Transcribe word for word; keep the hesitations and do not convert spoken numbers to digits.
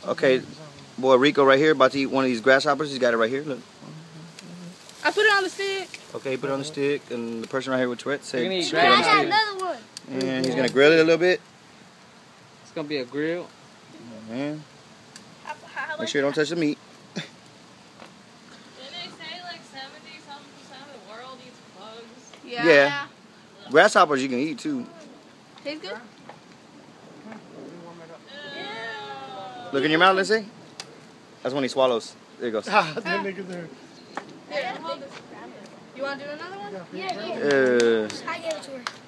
Okay, boy Rico right here about to eat one of these grasshoppers. He's got it right here. Look. I put it on the stick. Okay, put it on the stick, and the person right here with Tourette's said, You're put it on the stick. Another one. And he's gonna grill it a little bit. It's gonna be a grill. Man, make sure you don't touch the meat. Didn't they say like seventy something percent of the world eats bugs? Yeah. Yeah. Grasshoppers you can eat too. Tastes good. Look in your mouth, Lindsay. That's when he swallows. There he goes. Ah, that nigga there. Here, hold this. You want to do another one? Yeah, yeah. Uh, I gave it to her.